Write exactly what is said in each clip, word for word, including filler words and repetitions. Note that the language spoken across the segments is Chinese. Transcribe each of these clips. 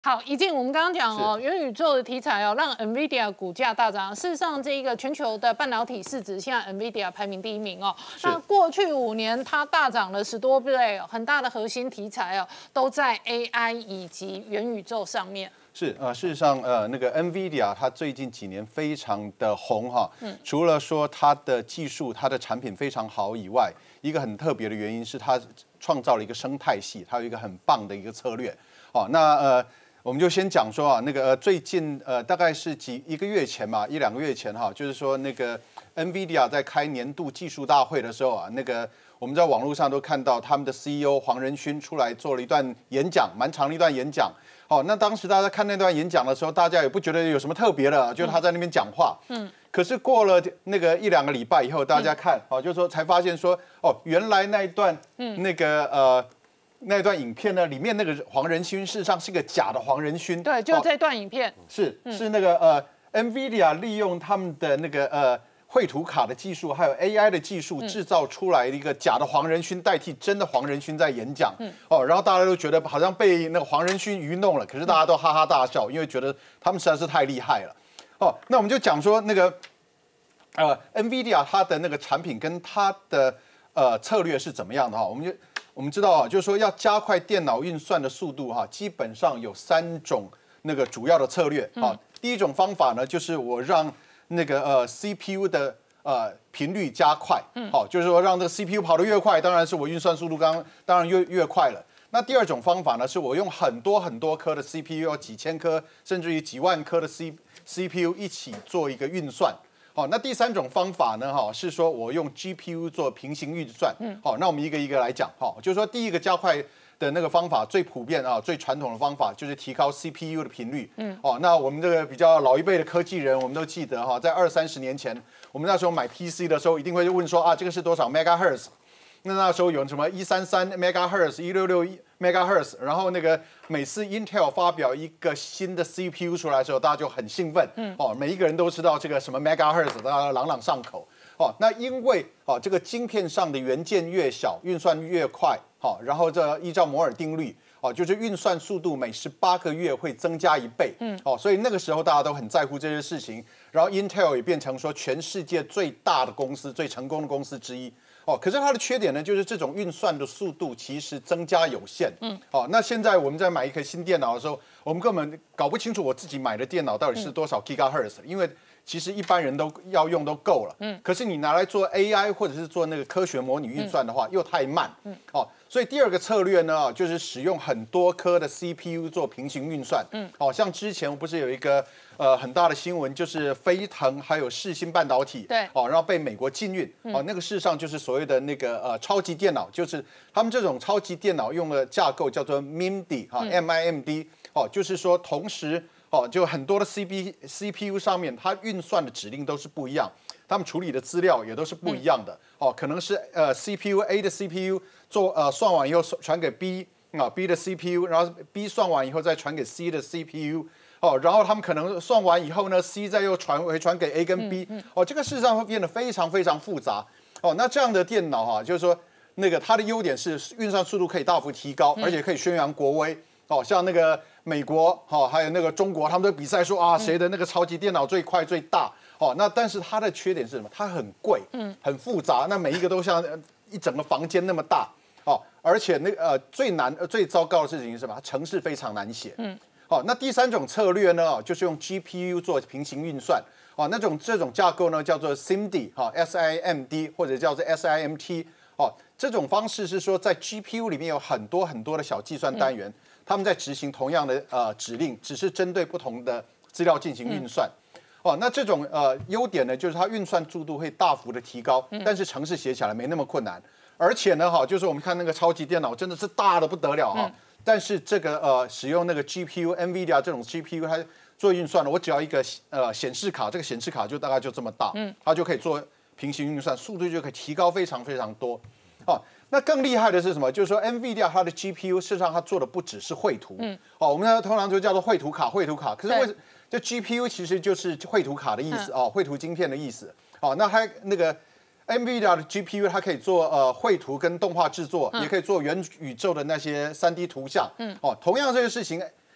好，一静，我们刚刚讲哦，元宇宙的题材哦，让 NVIDIA 股价大涨。事实上，这一个全球的半导体市值，现在 NVIDIA 排名第一名哦。那过去五年它大涨了十多倍哦，很大的核心题材哦，都在 A I 以及元宇宙上面。 是呃，事实上呃，那个 NVIDIA 它最近几年非常的红哈，嗯，除了说它的技术、它的产品非常好以外，一个很特别的原因是它创造了一个生态系，它有一个很棒的一个策略。哦，那呃。我们就先讲说啊，那个呃，最近呃，大概是几一个月前嘛，一两个月前哈，就是说那个 NVIDIA 在开年度技术大会的时候啊，那个我们在网络上都看到他们的 C E O 黄仁勋出来做了一段演讲，蛮长的一段演讲。哦，那当时大家看那段演讲的时候，大家也不觉得有什么特别的，就是他在那边讲话。嗯。可是过了那个一两个礼拜以后，大家看，哦，就是说才发现说，哦，原来那一段，嗯，那个呃。那段影片呢，里面那个黄仁勋事实上是个假的黄仁勋。 对，就这段影片。哦、 是是那个呃 ，NVIDIA 利用他们的那个呃绘图卡的技术，还有 A I 的技术，制造出来一个假的黄仁勋代替真的黄仁勋在演讲。嗯、哦，然后大家都觉得好像被那个黄仁勋愚弄了，可是大家都哈哈大笑，因为觉得他们实在是太厉害了。哦，那我们就讲说那个呃 NVIDIA 它的那个产品跟它的呃策略是怎么样的哈，我们就。我们知道啊，就是说要加快电脑运算的速度哈，基本上有三种那个主要的策略啊。第一种方法呢，就是我让那个呃 C P U 的呃频率加快，好，就是说让这个 C P U 跑得越快，当然是我运算速度刚当然越越快了。那第二种方法呢，是我用很多很多颗的 C P U， 几千颗甚至于几万颗的 C CPU 一起做一个运算。好，那第三种方法呢？哈，是说我用 G P U 做平行运算。嗯，好，那我们一个一个来讲。哈，就是说第一个加快的那个方法最普遍啊、最传统的方法就是提高 C P U 的频率。嗯，哦，那我们这个比较老一辈的科技人，我们都记得哈，在二三十年前，我们那时候买 P C 的时候，一定会问说啊，这个是多少 megahertz？那那时候有什么一三三 megahertz、一六六 megahertz， 然后那个每次 Intel 发表一个新的 C P U 出来的时候，大家就很兴奋。嗯，哦，每一个人都知道这个什么 megahertz， 大家朗朗上口。哦，那因为哦这个晶片上的元件越小，运算越快。好、哦，然后这依照摩尔定律，哦，就是运算速度每十八个月会增加一倍。嗯，哦，所以那个时候大家都很在乎这些事情。然后 Intel 也变成说全世界最大的公司、最成功的公司之一。哦，可是它的缺点呢，就是这种运算的速度其实增加有限。嗯，哦，那现在我们在买一台新电脑的时候，我们根本搞不清楚我自己买的电脑到底是多少 gigahertz，、嗯、因为其实一般人都要用都够了。嗯，可是你拿来做 A I 或者是做那个科学模拟运算的话，嗯、又太慢。嗯，哦，所以第二个策略呢，就是使用很多颗的 C P U 做平行运算。嗯，哦，像之前不是有一个呃很大的新闻，就是飞腾还有世芯半导体， 对， 哦，然后被美国禁运。哦，那个事实上就是所谓的那个呃超级电脑，就是他们这种超级电脑用的架构叫做 M I M D 哈 ，M I M D， 哦，就是说同时哦，就很多的 C P C P U 上面它运算的指令都是不一样，他们处理的资料也都是不一样的。哦，可能是呃 C P U A 的 C P U 做呃算完以后传给 B 啊 B 的 C P U， 然后 B 算完以后再传给 C 的 C P U。哦，然后他们可能算完以后呢 ，C 再又传回传给 A 跟 B，、嗯嗯、哦，这个事实上会变得非常非常复杂。哦，那这样的电脑哈、啊，就是说那个它的优点是运算速度可以大幅提高，嗯、而且可以宣扬国威。哦，像那个美国哈、哦，还有那个中国，他们都比赛说啊，谁的那个超级电脑最快最大。哦，那但是它的缺点是什么？它很贵，嗯，很复杂，那每一个都像一整个房间那么大。哦，而且那个呃最难、最糟糕的事情是什么？程式非常难写。嗯。好，那第三种策略呢，就是用 G P U 做平行运算。哦，那种这种架构呢，叫做 S I M D 哈 ，S I M D 或者叫做 S I M T。哦，这种方式是说，在 G P U 里面有很多很多的小计算单元，嗯、他们在执行同样的呃指令，只是针对不同的资料进行运算。嗯、哦，那这种呃优点呢，就是它运算速度会大幅的提高，嗯、但是程式写起来没那么困难。而且呢，哈，就是我们看那个超级电脑真的是大的不得了哈。嗯但是这个呃，使用那个 G P U、NVIDIA 这种 G P U， 它做运算了，我只要一个呃显示卡，这个显示卡就大概就这么大，嗯，它就可以做平行运算，速度就可以提高非常非常多。哦，那更厉害的是什么？就是说 NVIDIA 它的 G P U 事实上它做的不只是绘图，嗯，哦，我们呢通常就叫做绘图卡，绘图卡。可是为这 G P U 其实就是绘图卡的意思哦，绘图晶片的意思。哦，那它那个。NVIDIA 的 G P U 它可以做呃绘图跟动画制作，嗯、也可以做元宇宙的那些三 D 图像。嗯，哦，同样这个事情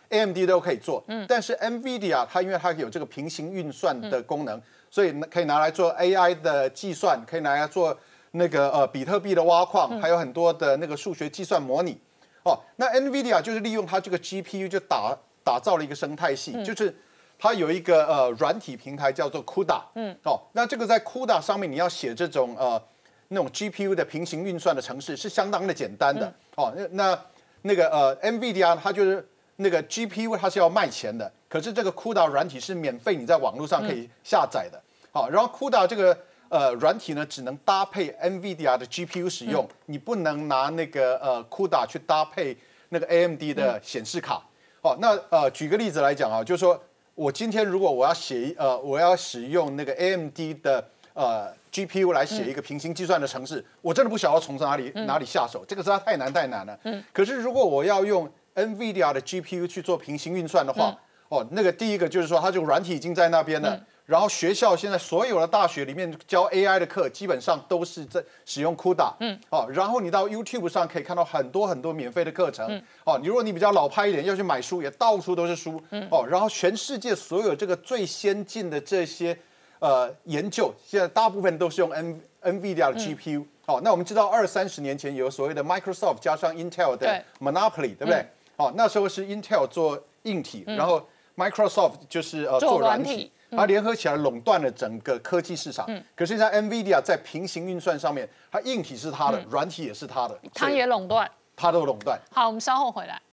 A M D 都可以做，嗯，但是 NVIDIA 它因为它有这个平行运算的功能，所以可以拿来做 A I 的计算，可以拿来做那个呃比特币的挖矿，还有很多的那个数学计算模拟。哦，那 NVIDIA 就是利用它这个 G P U 就打打造了一个生态系，就是它有一个呃软体平台叫做 CUDA， 嗯，哦，那这个在 CUDA 上面你要写这种呃那种 G P U 的平行运算的程式是相当的简单的，哦，那那那个呃 NVIDIA 它就是那个 G P U 它是要卖钱的，可是这个 CUDA 软体是免费，你在网络上可以下载的，好，然后 CUDA 这个呃软体呢只能搭配 NVIDIA 的 G P U 使用，你不能拿那个呃 CUDA 去搭配那个 A M D 的显示卡。哦，那呃，举个例子来讲啊，就是说我今天如果我要写呃，我要使用那个 A M D 的呃 G P U 来写一个平行计算的程式，嗯、我真的不晓得从哪里、嗯、哪里下手，这个实在太难太难了。嗯。可是如果我要用 NVIDIA 的 G P U 去做平行运算的话，嗯、哦，那个第一个就是说它这个软体已经在那边了。嗯，然后学校现在所有的大学里面教 A I 的课，基本上都是在使用 CUDA。嗯，哦，然后你到 YouTube 上可以看到很多很多免费的课程。嗯，哦，你如果你比较老派一点，要去买书，也到处都是书。嗯，哦，然后全世界所有这个最先进的这些呃研究，现在大部分都是用 N NVIDIA 的 G P U。嗯，哦，那我们知道二三十年前有所谓的 Microsoft 加上 Intel 的 Monopoly， 对不对？嗯，哦，那时候是 Intel 做硬体，嗯、然后 Microsoft 就是呃做软体。它联合起来垄断了整个科技市场。嗯，可是像 NVIDIA 在平行运算上面，它硬体是它的，软体也是它的， 它也垄断， 它都垄断。 好，我们稍后回来。